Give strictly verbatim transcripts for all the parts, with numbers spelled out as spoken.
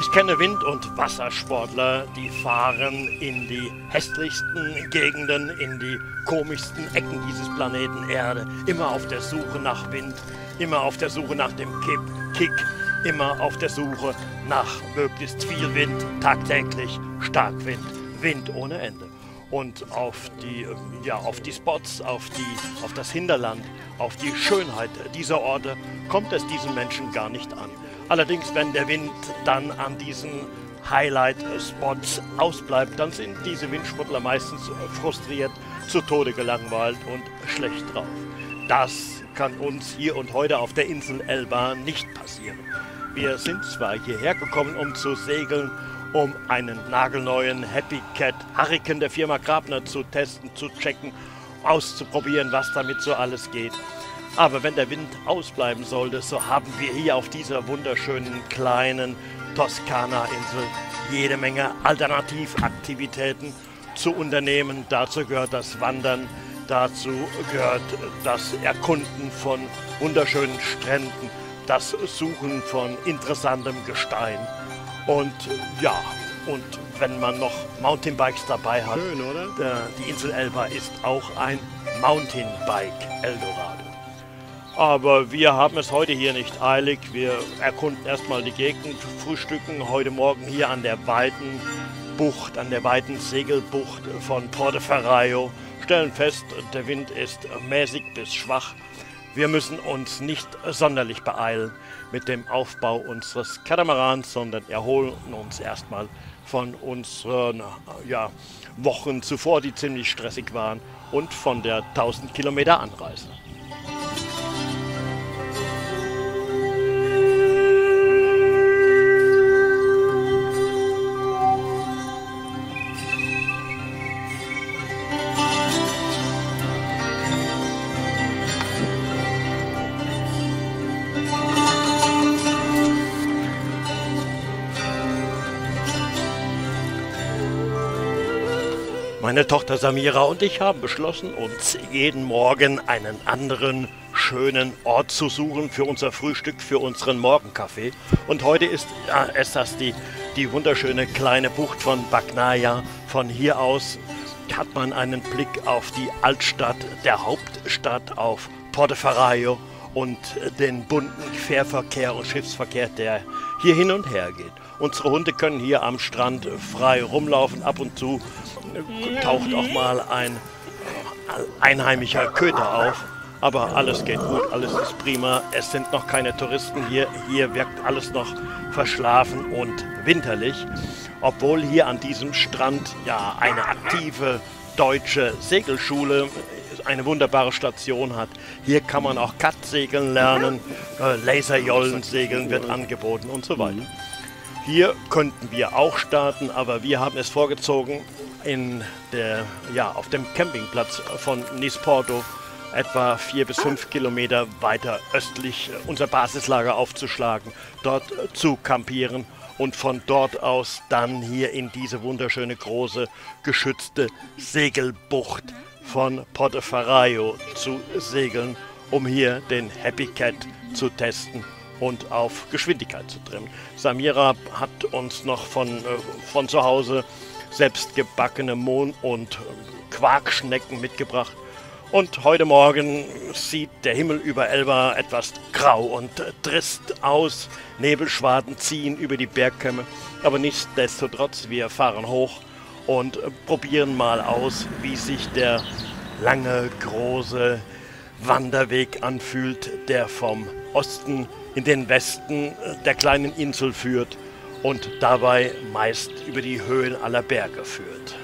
Ich kenne Wind- und Wassersportler, die fahren in die hässlichsten Gegenden, in die komischsten Ecken dieses Planeten Erde, immer auf der Suche nach Wind, immer auf der Suche nach dem Kipp, Kick, immer auf der Suche nach möglichst viel Wind, tagtäglich Starkwind, Wind ohne Ende. Und auf die, ja, auf die Spots, auf, die, auf das Hinterland, auf die Schönheit dieser Orte kommt es diesen Menschen gar nicht an. Allerdings, wenn der Wind dann an diesen Highlight-Spots ausbleibt, dann sind diese Windsportler meistens frustriert, zu Tode gelangweilt und schlecht drauf. Das kann uns hier und heute auf der Insel Elba nicht passieren. Wir sind zwar hierher gekommen, um zu segeln, um einen nagelneuen Happy Cat Hurricane der Firma Grabner zu testen, zu checken, auszuprobieren, was damit so alles geht. Aber wenn der Wind ausbleiben sollte, so haben wir hier auf dieser wunderschönen kleinen Toskana-Insel jede Menge Alternativaktivitäten zu unternehmen. Dazu gehört das Wandern, dazu gehört das Erkunden von wunderschönen Stränden, das Suchen von interessantem Gestein. Und ja, und wenn man noch Mountainbikes dabei hat, schön, oder? Der, die Insel Elba ist auch ein Mountainbike-Eldorado. Aber wir haben es heute hier nicht eilig. Wir erkunden erstmal die Gegend, frühstücken heute Morgen hier an der weiten Bucht, an der weiten Segelbucht von Portoferraio, stellen fest, der Wind ist mäßig bis schwach. Wir müssen uns nicht sonderlich beeilen mit dem Aufbau unseres Katamarans, sondern erholen uns erstmal von unseren ja, Wochen zuvor, die ziemlich stressig waren, und von der tausend Kilometer Anreise. Meine Tochter Samira und ich haben beschlossen, uns jeden Morgen einen anderen schönen Ort zu suchen für unser Frühstück, für unseren Morgenkaffee. Und heute ist, ja, ist das die, die wunderschöne kleine Bucht von Bagnaia. Von hier aus hat man einen Blick auf die Altstadt der Hauptstadt, auf Portoferraio und den bunten Fährverkehr und Schiffsverkehr, der hier hin und her geht. Unsere Hunde können hier am Strand frei rumlaufen. Ab und zu taucht auch mal ein einheimischer Köter auf. Aber alles geht gut, alles ist prima. Es sind noch keine Touristen hier. Hier wirkt alles noch verschlafen und winterlich. Obwohl hier an diesem Strand ja eine aktive deutsche Segelschule eine wunderbare Station hat. Hier kann man auch Cut-Segeln lernen, äh, Laserjollen-Segeln wird angeboten und so weiter. Hier könnten wir auch starten, aber wir haben es vorgezogen, in der, ja, auf dem Campingplatz von Nisporto, etwa vier bis fünf Kilometer weiter östlich, unser Basislager aufzuschlagen, dort zu campieren und von dort aus dann hier in diese wunderschöne große geschützte Segelbucht von Portoferraio zu segeln, um hier den Happy Cat zu testen und auf Geschwindigkeit zu trimmen. Samira hat uns noch von, äh, von zu Hause selbstgebackene Mohn- und Quarkschnecken mitgebracht. Und heute Morgen sieht der Himmel über Elba etwas grau und trist aus. Nebelschwaden ziehen über die Bergkämme. Aber nichtsdestotrotz, wir fahren hoch und probieren mal aus, wie sich der lange, große Wanderweg anfühlt, der vom Osten in den Westen der kleinen Insel führt und dabei meist über die Höhen aller Berge führt.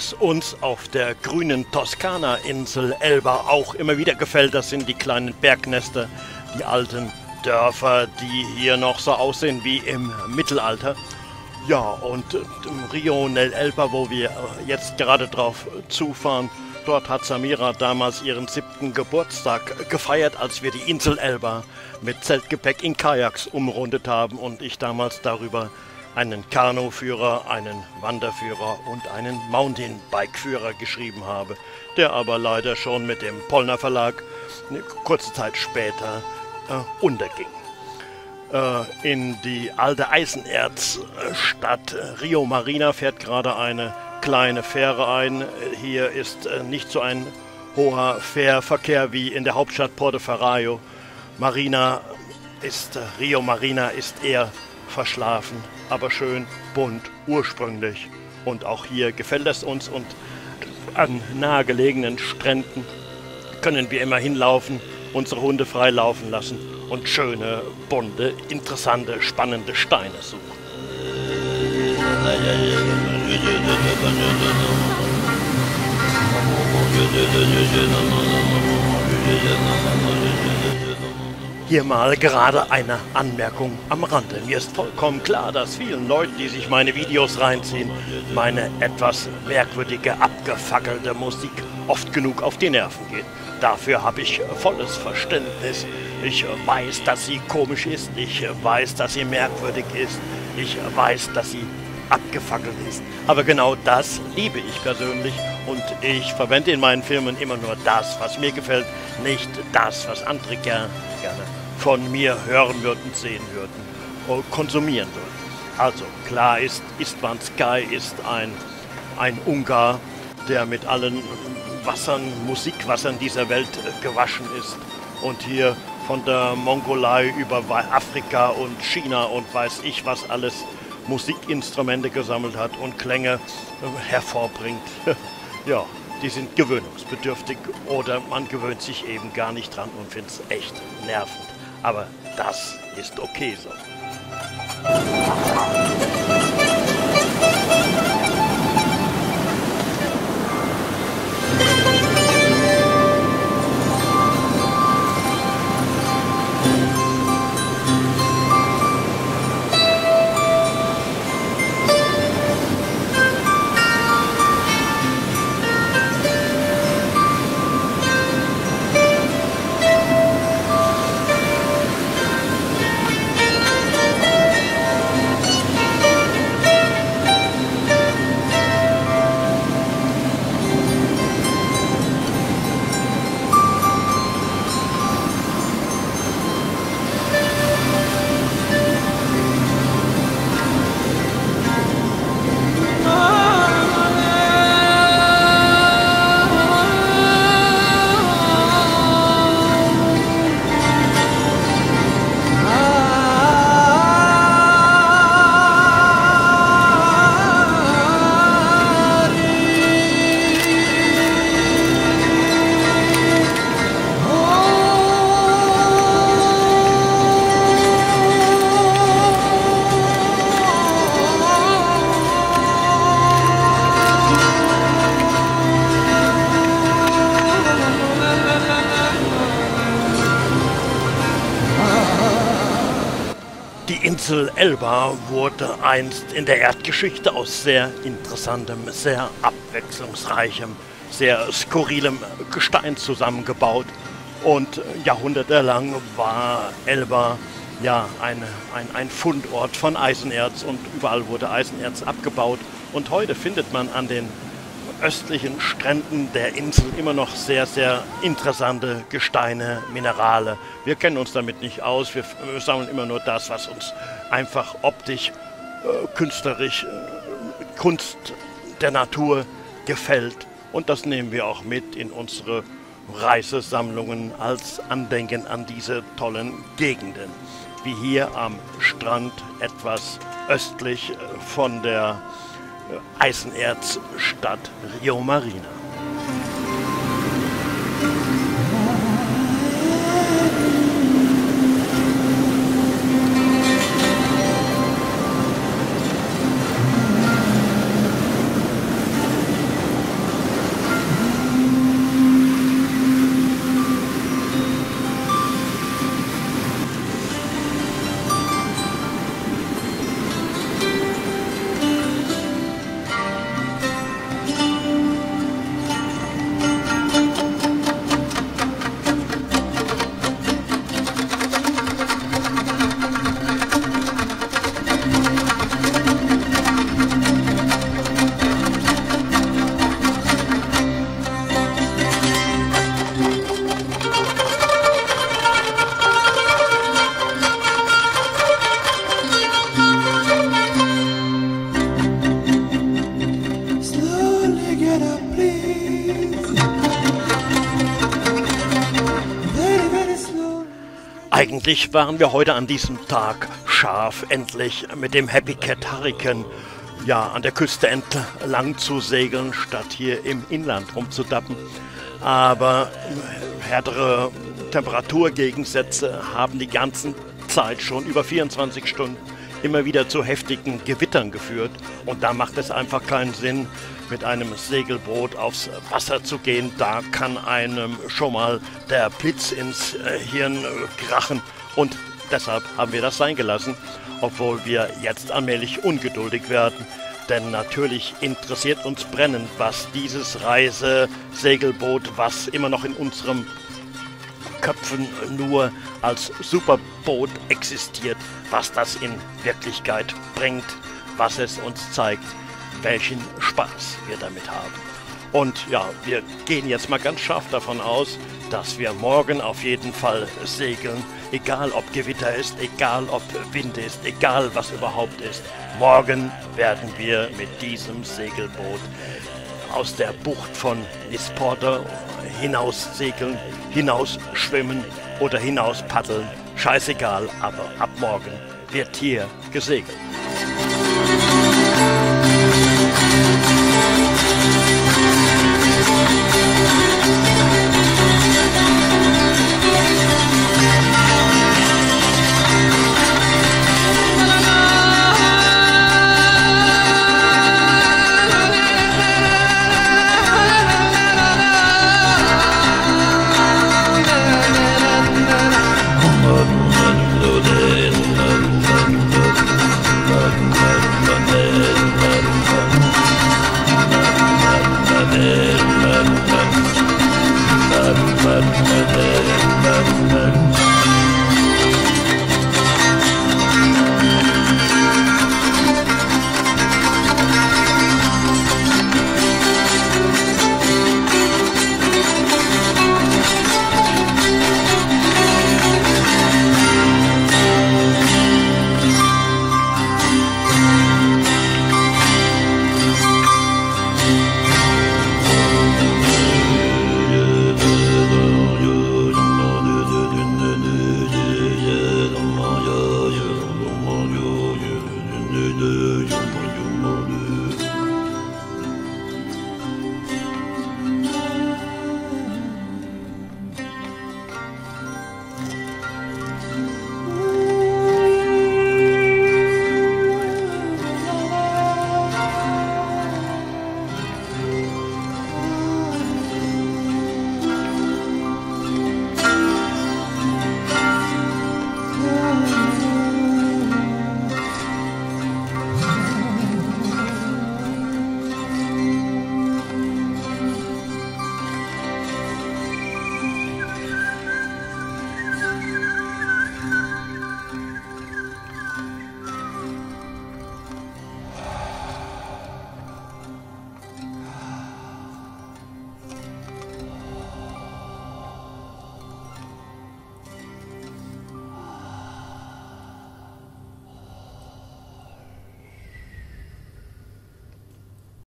Was uns auf der grünen Toskana-Insel Elba auch immer wieder gefällt, das sind die kleinen Bergnester, die alten Dörfer, die hier noch so aussehen wie im Mittelalter. Ja, und äh, Rio nel Elba, wo wir jetzt gerade drauf zufahren, dort hat Samira damals ihren siebten Geburtstag gefeiert, als wir die Insel Elba mit Zeltgepäck in Kajaks umrundet haben und ich damals darüber einen Kanuführer, einen Wanderführer und einen Mountainbike-Führer geschrieben habe, der aber leider schon mit dem Pollner Verlag eine kurze Zeit später äh, unterging. Äh, in die alte Eisenerzstadt Rio Marina fährt gerade eine kleine Fähre ein. Hier ist äh, nicht so ein hoher Fährverkehr wie in der Hauptstadt Porto-Ferraio. Marina ist, äh, Rio Marina ist eher verschlafen, aber schön, bunt, ursprünglich. Und auch hier gefällt es uns und an nahegelegenen Stränden können wir immer hinlaufen, unsere Hunde frei laufen lassen und schöne, bunte, interessante, spannende Steine suchen. Hier mal gerade eine Anmerkung am Rande. Mir ist vollkommen klar, dass vielen Leuten, die sich meine Videos reinziehen, meine etwas merkwürdige, abgefackelte Musik oft genug auf die Nerven geht. Dafür habe ich volles Verständnis. Ich weiß, dass sie komisch ist. Ich weiß, dass sie merkwürdig ist. Ich weiß, dass sie abgefackelt ist. Aber genau das liebe ich persönlich und ich verwende in meinen Filmen immer nur das, was mir gefällt, nicht das, was andere gerne, gerne von mir hören würden, sehen würden und konsumieren würden. Also klar ist, Istvan Sky ist ein, ein Ungar, der mit allen Wassern, Musikwassern dieser Welt gewaschen ist und hier von der Mongolei über Afrika und China und weiß ich was alles Musikinstrumente gesammelt hat und Klänge hervorbringt. Ja, die sind gewöhnungsbedürftig oder man gewöhnt sich eben gar nicht dran und findet es echt nervend. Aber das ist okay so. Die Insel Elba wurde einst in der Erdgeschichte aus sehr interessantem, sehr abwechslungsreichem, sehr skurrilem Gestein zusammengebaut. Und jahrhundertelang war Elba ja eine, ein, ein Fundort von Eisenerz und überall wurde Eisenerz abgebaut. Und heute findet man an den östlichen Stränden der Insel immer noch sehr, sehr interessante Gesteine, Minerale. Wir kennen uns damit nicht aus, wir sammeln immer nur das, was uns einfach optisch, äh, künstlerisch, äh, Kunst der Natur gefällt. Und das nehmen wir auch mit in unsere Reisesammlungen als Andenken an diese tollen Gegenden. Wie hier am Strand etwas östlich von der Eisenerzstadt Rio Marina. Eigentlich waren wir heute an diesem Tag scharf, endlich mit dem Happy Cat Hurricane ja, an der Küste entlang zu segeln, statt hier im Inland rumzudappen. Aber härtere Temperaturgegensätze haben die ganze Zeit schon über vierundzwanzig Stunden immer wieder zu heftigen Gewittern geführt. Und da macht es einfach keinen Sinn, mit einem Segelboot aufs Wasser zu gehen. Da kann einem schon mal der Blitz ins äh, Hirn äh, krachen. Und deshalb haben wir das sein gelassen, obwohl wir jetzt allmählich ungeduldig werden. Denn natürlich interessiert uns brennend, was dieses Reisesegelboot, was immer noch in unserem Köpfen nur als Superboot existiert, was das in Wirklichkeit bringt, was es uns zeigt, welchen Spaß wir damit haben. Und ja, wir gehen jetzt mal ganz scharf davon aus, dass wir morgen auf jeden Fall segeln, egal ob Gewitter ist, egal ob Wind ist, egal was überhaupt ist. Morgen werden wir mit diesem Segelboot aus der Bucht von Nisporta hinaus segeln, hinaus schwimmen oder hinaus paddeln. Scheißegal, aber ab morgen wird hier gesegelt. Thank you.